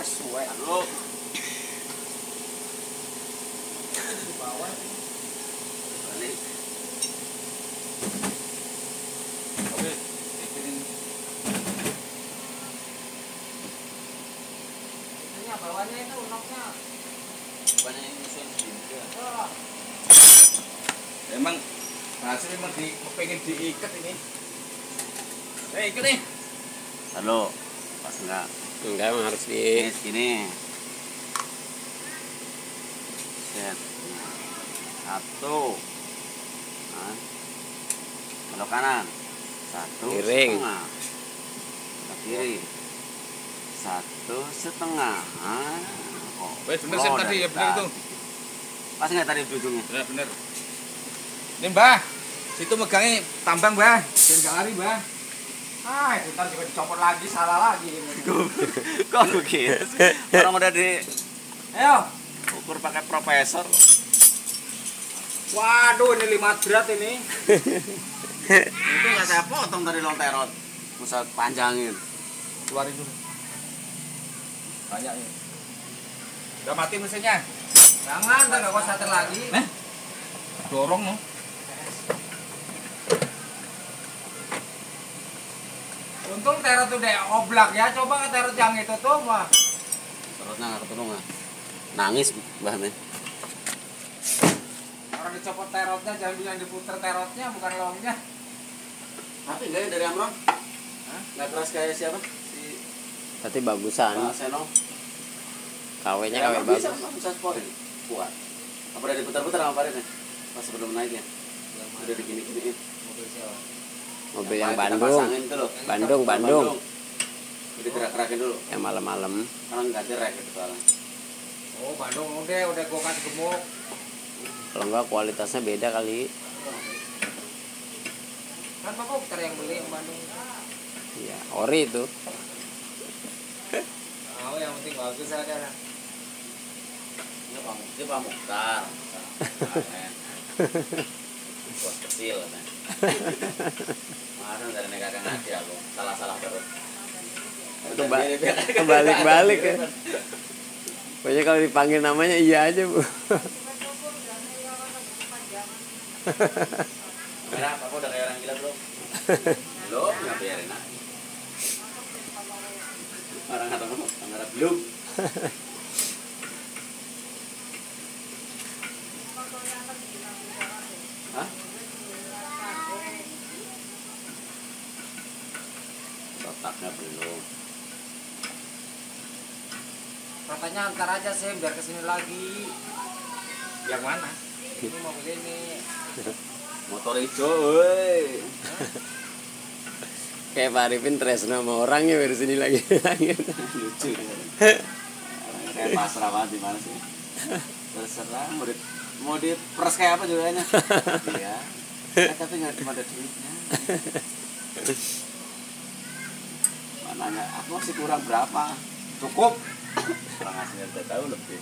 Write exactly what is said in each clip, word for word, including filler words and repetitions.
Suwe lu. Di bawah. Balik. Oke, bikin. Ini bawahnya itu unoknya. Banyak yang nyusun sendiri. Oh. Emang hasilnya memang di pengen diikat ini. Eh, ikut nih. Halo, pas enggak? Enggak, emang harus di Ini segini. Set. Satu. Nah. Belok kanan. Satu Miring. setengah. Belok kiri. Satu setengah. Ah. Oh, Wes bener sih tadi ya bener itu. Pas enggak tadi ujungnya? Ya bener. Ini Mbah, situ megangnya tambang Mbah, jangan gak lari Mbah. Ah, itu ntar juga dicopot lagi, salah lagi. Kok begitu? Orang udah di Ayo. ukur pakai profesor. Waduh, ini lima berat ini. Itu nggak saya potong dari lonterot. Usah panjangin. Keluarin dulu. Banyak ini. Udah mati mesinnya? Jangan, ntar gak kuat starter lagi. Eh? Dorong no. Untung terot udah oblak ya, coba ke terot yang itu tuh mah. Terotnya nggak ketulung nggak? Nangis bahnya. Orang dicopot terotnya, jangan bilang diputer terotnya, bukan longnya. Tapi enggak ya dari Amron? Hah? Nggak keras kayak siapa? Si berarti bagusan. Pak Seno. K W-nya Ya, K W Amron bagus. bisa, Amron bisa sporin. Kuat. Apa udah diputar-putar sama Farid nih? Pas sebelum naik ya? Udah digini-giniin. Mobil siapa? Mobil yang kita Bandung. pasangin itu loh. Bandung, Bandung. Jadi gerak-gerakin dulu. Yang malam-malam. Karena nggak direk gitu soalnya. Oh, Bandung udah, udah gua kasih gemuk. Kalau enggak kualitasnya beda kali. Kan Bapak putar yang beli yang Bandung. Iya, ori itu. Oh, yang penting bagus aja. Ini Pak Mukti, Pak Mukhtar. Bos kecil kan. Kemarin dari kakak ngaji aku salah-salah terus. Kebalik-balik ya. Pokoknya kalau dipanggil namanya iya aja, Bu. Merah, Papa udah kayak orang gila belum? Belum, nggak biarin aja. Orang kata kamu, kamera belum. Hah? Otaknya belum. Katanya antar aja sih biar kesini lagi. Yang mana? Ini mobil ini. Motor hijau, woi. Kayak Pak Arifin tresno sama orangnya dari sini lagi. Lucu. Kayak pasrah banget di mana sih? Terserah mau di mau di pers kayak apa juga nya. Iya. Eh, tapi nggak cuma ada duitnya. Mananya aku masih kurang berapa? Cukup. Orang aslinya udah tahu lebih.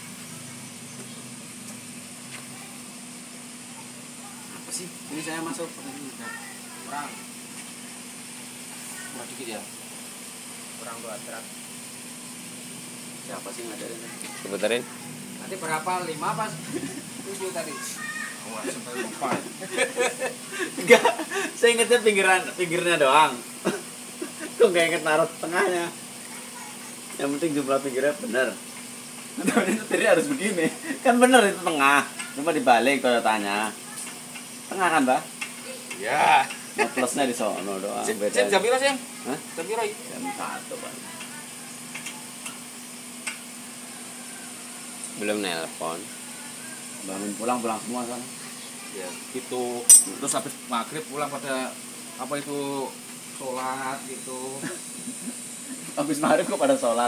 Apa sih? Ini saya masuk Kurang. Kurang dikit ya. Kurang dua truk. Siapa sih ngajarin? Sebentarin. Nanti berapa? Lima pas? Tujuh tadi. Oh, sampai lupa. Enggak, saya ingetnya pinggiran, pinggirnya doang. Kok nggak inget naruh tengahnya? Yang penting jumlah pinggirnya bener. Tapi itu tadi harus begini. Kan bener itu tengah. Cuma dibalik kalau tanya. Tengah kan, Mbak? Ya. Nah, plusnya di sono doang. Cep Beda. jam piro sih? Hah? Jam piro? Jam satu, Pak. Belum nelpon. Bangun pulang pulang semua kan. Ya, gitu. Terus habis maghrib pulang pada apa itu sholat gitu. Habis maghrib kok pada sholat.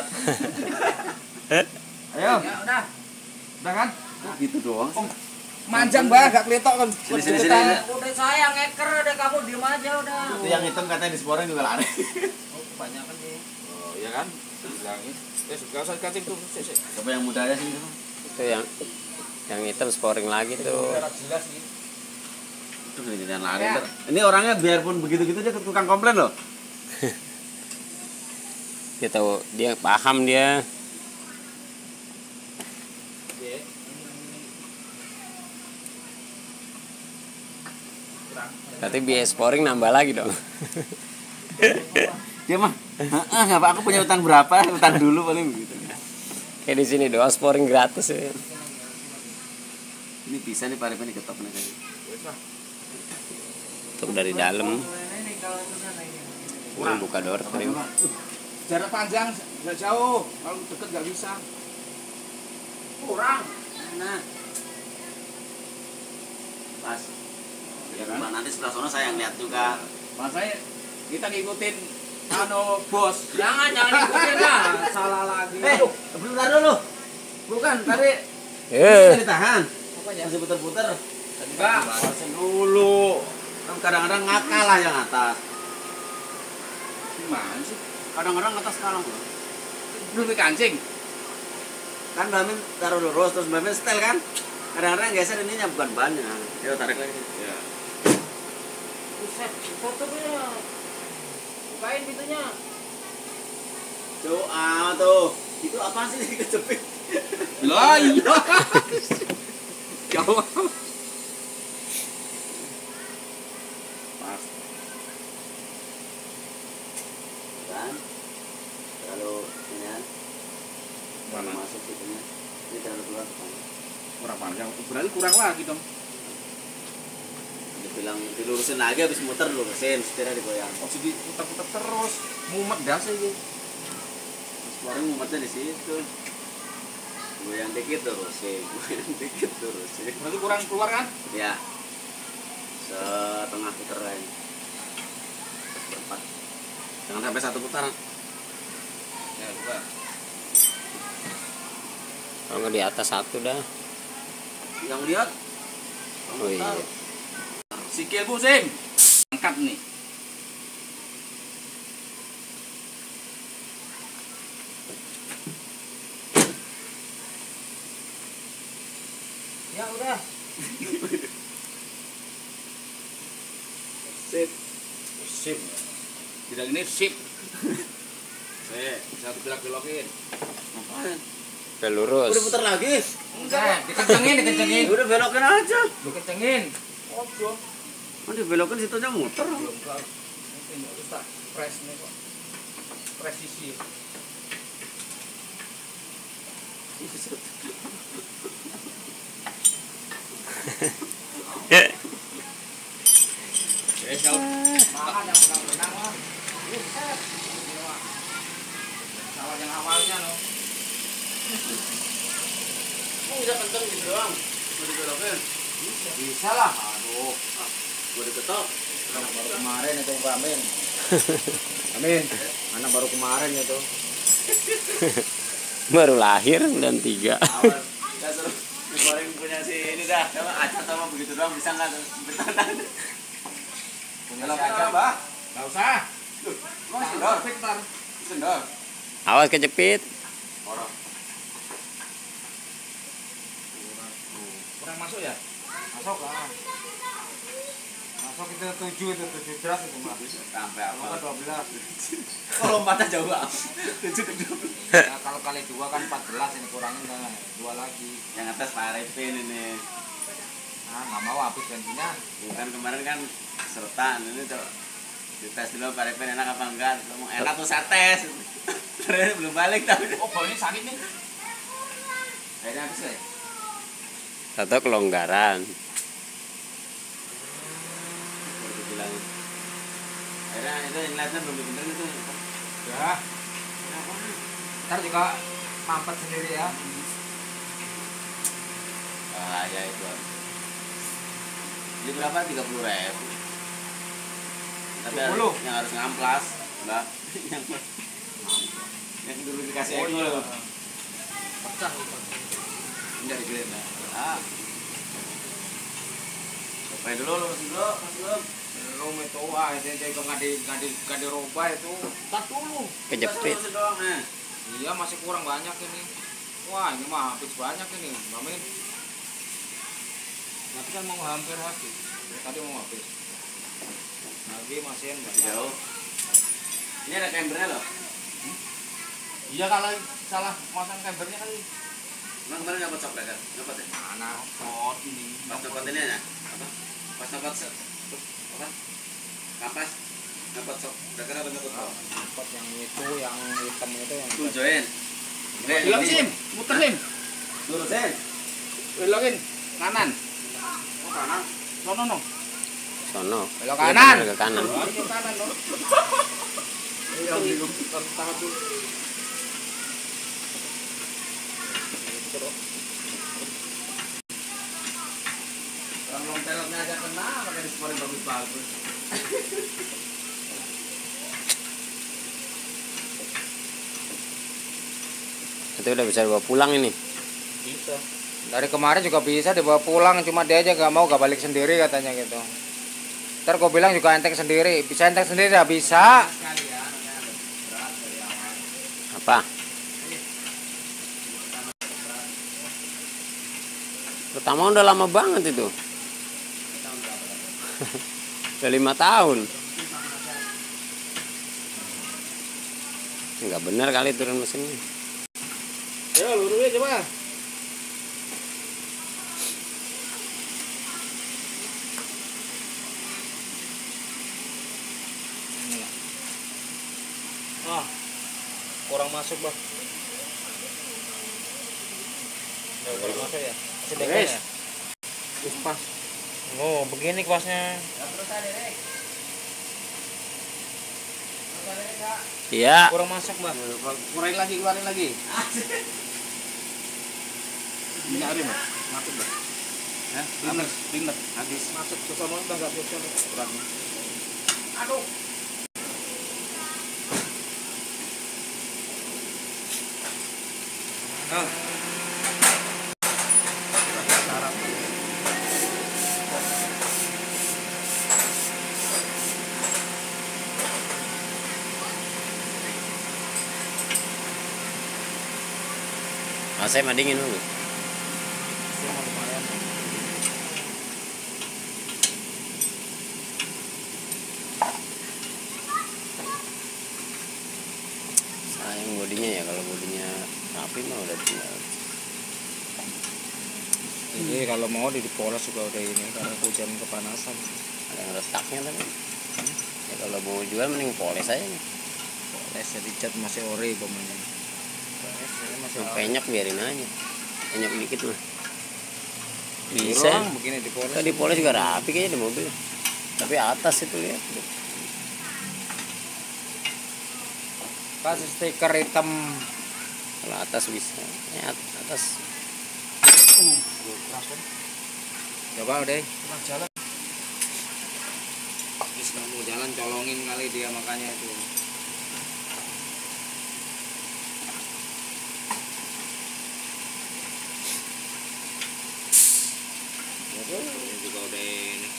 Ayo. Ya udah. Udah kan? Kok gitu doang sih? Oh, manjang Mbak, gak kelihatan kan. Sini, sini, sini. Udah saya ngeker, udah kamu diem aja udah. Itu yang hitam katanya di sporing juga lari. Oh, kebanyakan nih. Oh, iya kan? Bilangin. Eh, enggak usah dikacing tuh. Sik, sik. Coba yang muda aja sini tuh. Itu yang yang hitam sporing lagi tuh. Merah jelas nih. Itu jangan lari. Ya. Ntar. Ini orangnya biarpun begitu-gitu dia tukang komplain loh. Dia tahu, dia paham dia. Berarti biaya sporing nambah lagi dong. Dia mah, ah nggak apa, aku punya utang berapa, utang dulu paling begitu. Kayak di sini doang sporing gratis ya. Ini bisa nih Pak Arifin diketok nih kayaknya. Untuk dari dalam. Kurang buka door tadi. Jarak panjang nggak jauh, kalau deket nggak bisa. Kurang. Nah, pas. Ya kan? Nanti sebelah sana saya yang lihat juga. Makanya kita ngikutin anu bos. Jangan jangan ngikutin lah, salah lagi. Eh, bentar dulu. Bukan, tadi Eh, bisa ditahan. Masih puter-puter. Enggak. Awasin dulu. Kan kadang-kadang ngakal lah yang atas. Gimana sih? Kadang-kadang atas kalah. Belum dikancing. Kan Bamin taruh lurus terus Bamin setel kan. Kadang-kadang geser ininya bukan bannya. Ayo tarik lagi. Ya. Buset, tutupnya. Bukain pintunya. Tuh, ah tuh. Itu apa sih kejepit? Lah iya. Jauh. Pas. Kan? Terlalu ini kan? Mana? Masuk situnya. Ini terlalu keluar. Kurang panjang. Berarti kurang lagi dong. Dia bilang dilurusin lagi habis muter lurusin, setirnya digoyang. Oh, jadi putar-putar terus. Mumet dah sih gitu. Keluarin mumetnya di situ. Goyang dikit terusin, goyang dikit terusin. Berarti kurang keluar kan? Ya. Setengah putaran. Seperempat. Jangan sampai satu putaran. Ya, coba. kalau nggak di atas satu dah. Yang lihat. Oh iya. Sikil pusing. Angkat nih. Ya udah. Sip. Sip. Tidak ini sip. Saya bisa belok-belokin. Ngapain? Udah lurus. Udah putar lagi. Enggak, dikencengin, dikencengin. Udah belokin aja. Lu kencengin. Ojo. Oh, dibelokin situ aja muter. Belum enggak. Ini harus tak press nih kok. Presisi. Ya, kalau makan yang benang-benang lah. Buset. Ini mah. Salah yang awalnya loh. Oh, bisa kenceng gitu doang. Mau dibelokin. Bisa lah. Aduh. Mau diketok. Anak baru kemarin itu Amin. Amin. Anak baru kemarin itu. Baru lahir dan tiga. Awal. Kita suruh digoreng punya si ini dah. Coba acat sama begitu doang bisa nggak tuh? Bertahan. Punya aja, Mbak. Enggak usah. Loh, sendor, Victor. Sendor. Awas kejepit. Orang. Kurang masuk ya? Masuk lah. Masuk itu tujuh itu tujuh belas itu mah. Sampai Kalau apa? dua belas. Oh, lompatnya jauh ah. Tujuh ke dua belas. Nah, kalau kali dua kan empat belas ini kurangin kan dua lagi. Yang atas Pak Arifin ini. Ah, nggak mau habis bensinnya. Bukan kemarin kan sertan ini tuh dites dulu Pak Arifin enak apa enggak. Ngomong enak tuh saya tes. Terus belum balik tapi. Oh, baunya sakit nih. Kayaknya habis ya. Atau kelonggaran. Baru bilang. Akhirnya itu yang lihatnya belum bener itu. Ya. Ntar juga mampet sendiri ya. Ah ya itu. Ini berapa? tiga puluh ribu. Tapi tiga puluh? yang harus ngamplas, Mbak. yang yang dulu dikasih Oh, ego iya. loh. Pecah itu. Ini dari Grand. Ah. Coba dulu, lurus dulu, pas dulu. Belum itu wah, itu itu nggak di nggak di nggak dirubah itu. Tar dulu. Kejepit. Lurus doang, eh. Iya masih kurang banyak ini. Wah ini mah habis banyak ini, Mamin. Tapi kan mau hampir habis. Tadi mau habis. Lagi masih yang banyak. Jauh. Ini ada cambernya loh. Iya kalau salah masang cambernya kali. Emang kemarin nyopot coklat kan? Nyopot ya? Mana pot ini? Pas nyopot ini ya? Apa? Pas nyopot se- Kapas. Dapat sok. Dapat apa dapat? Pot yang itu, yang hitam itu yang. Tujuin. Belok Sim, muter Sim. Lurusin. Belokin kanan. Oh, kanan. No no no. Sono. Belok kanan. Ke kanan. Belok kanan dong. Iya, bingung. Tahan dulu. Orang long pelotnya aja kena, pakai disporin bagus-bagus. Itu udah bisa dibawa pulang ini. Bisa. Dari kemarin juga bisa dibawa pulang, cuma dia aja gak mau, gak balik sendiri katanya gitu. Ntar gue bilang juga enteng sendiri, bisa enteng sendiri gak bisa. Apa? Pertama udah lama banget itu. Udah lima tahun. Enggak benar kali turun mesinnya. Ayo lurusin coba. Ah, kurang masuk bang. Ya, kurang masuk ya. Masih dekat ya. Terus pas. Oh, begini pasnya. Iya. Kurang masuk bang. Kurangin lagi, keluarin lagi. Minyak rim, masuk dah. Ya, cleaner, cleaner. Habis Masuk ke sono udah enggak bisa. beratnya. Aduh. Nah. A C mah dingin dulu. Semua lumayan. Sayang bodinya ya, kalau bodinya rapi mah udah tinggal. Ini kalau mau dipoles juga udah ini karena hujan kepanasan. Ada yang retaknya tapi. Ya kalau mau jual mending poles aja nih. Poles jadi cat masih ori pemainnya. Yang penyok biarin aja. Penyok dikit mah. Bisa. Bisa begini dipoles. Kalau dipoles juga rapi kayaknya di mobil. Tapi atas itu lihat. Kasih stiker hitam. Kalau atas bisa. Ya, atas. Coba deh. Pernah jalan. Habis nggak mau jalan colongin kali dia makanya itu. Ini juga udah ini.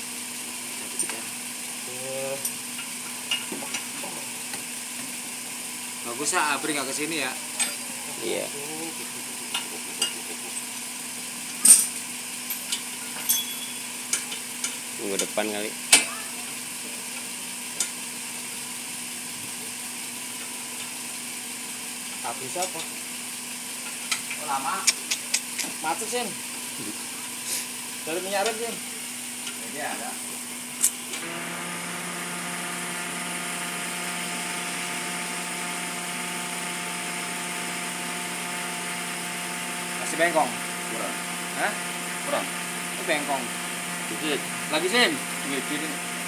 Bagus ya, Abri nggak kesini ya. Iya. Minggu depan kali. Habis apa? Oh, lama. Macet sih. Dari minyak rem sih. Jadi ada. Masih bengkong. Kurang. Hah? Kurang. Itu bengkong. Dikit. Lagi Sim. Gini.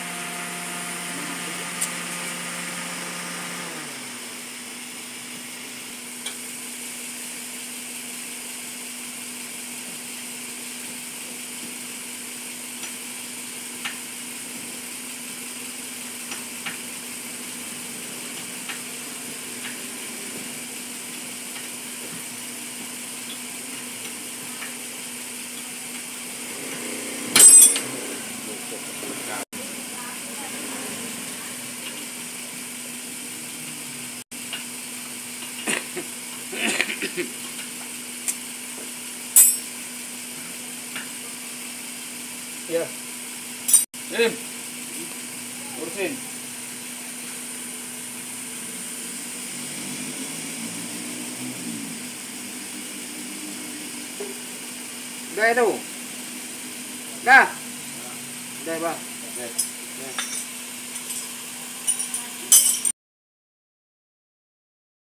Iya. Sim. Urusin. Udah itu. Dah. Udah, Bang. Nah.